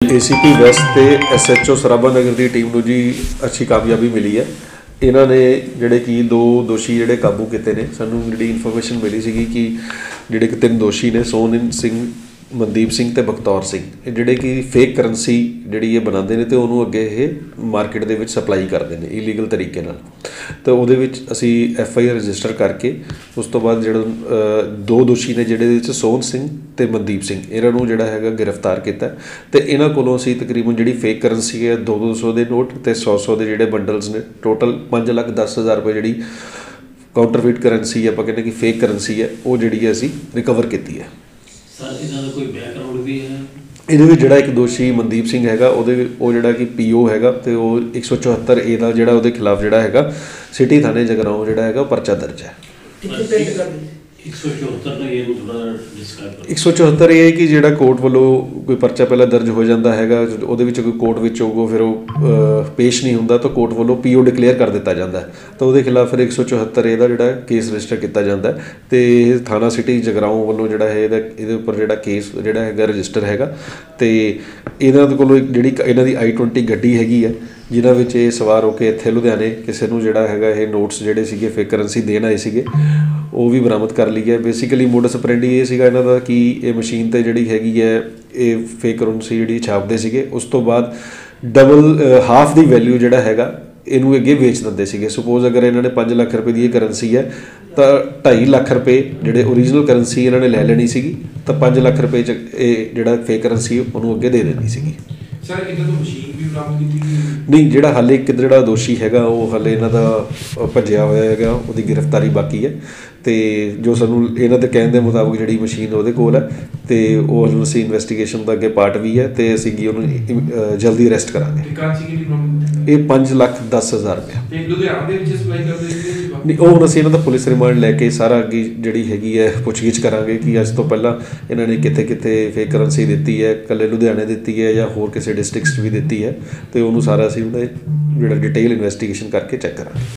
ACP west ਤੇ SHO Sarabha Nagar ਦੀ team ਨੂੰ ਜੀ ਅੱਛੀ ਕਾਮਯਾਬੀ ਮਿਲੀ ਹੈ। ਇਹਨਾਂ ਨੇ ਜਿਹੜੇ ਕਿ 2 ਦੋਸ਼ੀ ਜਿਹੜੇ ਕਾਬੂ ਕੀਤੇ ਨੇ। ਸਾਨੂੰ ਜਿਹੜੀ ਇਨਫੋਰਮੇਸ਼ਨ ਮਿਲੀ ਸੀਗੀ ਕਿ ਜਿਹੜੇ ਕਿ 3 ਦੋਸ਼ੀ ਨੇ, ਸੋਨਨ ਸਿੰਘ, ਮਨਦੀਪ ਸਿੰਘ ਤੇ ਬਖਤੌਰ ਸਿੰਘ, ਇਹ ਜਿਹੜੇ ਕਿ ਫੇਕ ਕਰੰਸੀ ਜਿਹੜੀ ਇਹ ਬਣਾਉਂਦੇ ਨੇ ਅਤੇ ਉਹਨੂੰ ਅੱਗੇ ਇਹ ਮਾਰਕੀਟ ਦੇ ਵਿੱਚ ਸਪਲਾਈ ਕਰਦੇ ਨੇ ਇਲੀਗਲ ਤਰੀਕੇ ਨਾਲ। ਤਾਂ ਉਹਦੇ ਵਿੱਚ ਅਸੀਂ FIR ਰਜਿਸਟਰ ਕਰਕੇ ਉਸ ਤੋਂ ਬਾਅਦ ਜਿਹੜਾ 2 ਦੋਸ਼ੀ ਨੇ ਜਿਹੜੇ ਵਿੱਚ ਸੋਹਣ ਸਿੰਘ ਅਤੇ ਮਨਦੀਪ ਸਿੰਘ, ਇਹਨਾਂ ਨੂੰ ਜਿਹੜਾ ਹੈਗਾ ਗ੍ਰਿਫਤਾਰ ਕੀਤਾ। ਅਤੇ ਇਹਨਾਂ ਕੋਲੋਂ ਅਸੀਂ ਤਕਰੀਬਨ ਜਿਹੜੀ ਫੇਕ ਕਰੰਸੀ ਹੈ 200 ਦੇ ਨੋਟ ਅਤੇ 100 ਦੇ ਜਿਹੜੇ ਬੰਡਲਸ ਨੇ, ਟੋਟਲ 5,10,000 ਰੁਪਏ ਜਿਹੜੀ ਕਾਊਂਟਰਫੀਟ ਕਰੰਸੀ ਆਪਾਂ ਕਹਿੰਦੇ ਕਿ ਫੇਕ ਕਰੰਸੀ ਹੈ, ਉਹ ਜਿਹੜੀ ਹੈ ਅਸੀਂ ਰਿਕਵਰ ਕੀਤੀ ਹੈ। ਸਰ ਇਹਨਾਂ ਦਾ ਕੋਈ ਬੈਕਗਰਾਉਂਡ ਵੀ ਹੈ? ਇਹਦੇ ਵਿੱਚ ਜਿਹੜਾ ਇੱਕ ਦੋਸ਼ੀ ਮਨਦੀਪ ਸਿੰਘ ਹੈਗਾ, ਉਹ ਜਿਹੜਾ ਕਿ PO ਹੈਗਾ ਅਤੇ ਉਹ 174A ਦਾ ਜਿਹੜਾ ਉਹਦੇ ਖਿਲਾਫ ਜਿਹੜਾ ਹੈਗਾ ਸਿਟੀ ਥਾਣੇ ਜਗਰਾਓਂ ਜਿਹੜਾ ਹੈਗਾ ਪਰਚਾ ਦਰਜ ਹੈ। 174 ਇਹ ਹੈ ਕਿ ਜਿਹੜਾ ਕੋਰਟ ਵੱਲੋਂ ਕੋਈ ਪਰਚਾ ਪਹਿਲਾਂ ਦਰਜ ਹੋ ਜਾਂਦਾ ਹੈਗਾ, ਉਹਦੇ ਵਿੱਚ ਕੋਈ ਕੋਰਟ ਵਿੱਚ ਹੋਊਗਾ, ਫਿਰ ਉਹ ਪੇਸ਼ ਨਹੀਂ ਹੁੰਦਾ ਤਾਂ ਕੋਰਟ ਵੱਲੋਂ PO ਡਿਕਲੇਅਰ ਕਰ ਦਿੱਤਾ ਜਾਂਦਾ ਤਾਂ ਉਹਦੇ ਖਿਲਾਫ ਫਿਰ 174A ਦਾ ਜਿਹੜਾ ਕੇਸ ਰਜਿਸਟਰ ਕੀਤਾ ਜਾਂਦਾ ਅਤੇ ਥਾਣਾ ਸਿਟੀ ਜਗਰਾਓਂ ਵੱਲੋਂ ਜਿਹੜਾ ਹੈ ਇਹਦੇ ਉੱਪਰ ਜਿਹੜਾ ਕੇਸ ਜਿਹੜਾ ਹੈਗਾ ਰਜਿਸਟਰ ਹੈਗਾ। ਅਤੇ ਇਹਨਾਂ ਦੇ ਕੋਲੋਂ ਜਿਹੜੀ ਇਹਨਾਂ ਦੀ I-20 ਗੱਡੀ ਹੈਗੀ ਹੈ, ਜਿਨ੍ਹਾਂ ਵਿੱਚ ਇਹ ਸਵਾਰ ਹੋ ਕੇ ਇੱਥੇ ਲੁਧਿਆਣੇ ਕਿਸੇ ਨੂੰ ਜਿਹੜਾ ਹੈਗਾ ਇਹ ਨੋਟਸ ਜਿਹੜੇ ਸੀਗੇ ਫੇਕ ਕਰੰਸੀ ਦੇਣ ਆਏ ਸੀਗੇ, ਉਹ ਵੀ ਬਰਾਮਦ ਕਰ ਲਈ ਹੈ। ਬੇਸਿਕਲੀ ਮੋਡਸ ਆਪਰੈਂਡੀ ਇਹ ਸੀਗਾ ਇਹਨਾਂ ਦਾ ਕਿ ਇਹ ਮਸ਼ੀਨ 'ਤੇ ਜਿਹੜੀ ਹੈਗੀ ਹੈ ਇਹ ਫੇਕ ਕਰੰਸੀ ਜਿਹੜੀ ਛਾਪਦੇ ਸੀਗੇ, ਉਸ ਤੋਂ ਬਾਅਦ ਹਾਫ ਦੀ ਵੈਲਿਊ ਜਿਹੜਾ ਹੈਗਾ ਇਹਨੂੰ ਅੱਗੇ ਵੇਚ ਦਿੰਦੇ ਸੀਗੇ। ਸਪੋਜ਼ ਅਗਰ ਇਹਨਾਂ ਨੇ 5 ਲੱਖ ਰੁਪਏ ਦੀ ਇਹ ਕਰੰਸੀ ਹੈ ਤਾਂ 2.5 ਲੱਖ ਰੁਪਏ ਜਿਹੜੇ ਓਰੀਜਨਲ ਕਰੰਸੀ ਇਹਨਾਂ ਨੇ ਲੈ ਲੈਣੀ ਸੀਗੀ, ਤਾਂ 5 ਲੱਖ ਰੁਪਏ 'ਚ ਇਹ ਜਿਹੜਾ ਫੇਕ ਕਰੰਸੀ ਉਹਨੂੰ ਅੱਗੇ ਦੇ ਦੇਣੀ ਸੀਗੀ। ਸਰ ਇਹਨਾਂ ਤੋਂ ਮਸ਼ੀਨ ਵੀ ਬਰਾਮਦ ਕੀਤੀ ਗਈ? ਨਹੀਂ, ਜਿਹੜਾ ਹਾਲੇ ਇੱਕ ਜਿਹੜਾ ਦੋਸ਼ੀ ਹੈਗਾ ਉਹ ਹਾਲੇ ਇਹਨਾਂ ਦਾ ਭੱਜਿਆ ਹੋਇਆ ਹੈਗਾ, ਉਹਦੀ ਗ੍ਰਿਫਤਾਰੀ ਬਾਕੀ ਹੈ। ਅਤੇ ਜੋ ਸਾਨੂੰ ਇਹਨਾਂ ਦੇ ਕਹਿਣ ਦੇ ਮੁਤਾਬਕ ਜਿਹੜੀ ਮਸ਼ੀਨ ਉਹਦੇ ਕੋਲ ਹੈ ਅਤੇ ਉਹ ਅਸੀਂ ਇਨਵੈਸਟੀਗੇਸ਼ਨ ਦਾ ਅੱਗੇ ਪਾਰਟ ਵੀ ਹੈ ਅਤੇ ਅਸੀਂ ਉਹਨੂੰ ਜਲਦੀ ਅਰੈਸਟ ਕਰਾਂਗੇ। ਇਹ 5,10,000 ਰੁਪਇਆ। ਲੁਧਿਆਣਾ ਦੇ ਵਿੱਚ ਸਪਲਾਈ ਕਰਦੇ ਸੀ? ਨਹੀਂ, ਉਹ ਹੁਣ ਅਸੀਂ ਇਹਨਾਂ ਦਾ ਪੁਲਿਸ ਰਿਮਾਂਡ ਲੈ ਕੇ ਸਾਰਾ ਅੱਗੇ ਜਿਹੜੀ ਹੈਗੀ ਹੈ ਪੁੱਛਗਿੱਛ ਕਰਾਂਗੇ ਕਿ ਅੱਜ ਤੋਂ ਪਹਿਲਾਂ ਇਹਨਾਂ ਨੇ ਕਿੱਥੇ ਕਿੱਥੇ ਫੇਕ ਕਰੰਸੀ ਦਿੱਤੀ ਹੈ, ਇਕੱਲੇ ਲੁਧਿਆਣੇ ਦਿੱਤੀ ਹੈ ਜਾਂ ਹੋਰ ਕਿਸੇ ਡਿਸਟ੍ਰਿਕਟ 'ਚ ਵੀ ਦਿੱਤੀ ਹੈ, ਅਤੇ ਉਹਨੂੰ ਸਾਰਾ ਅਸੀਂ ਉਹਦਾ ਜਿਹੜਾ ਡਿਟੇਲ ਇਨਵੈਸਟੀਗੇਸ਼ਨ ਕਰਕੇ ਚੈੱਕ ਕਰਾਂਗੇ।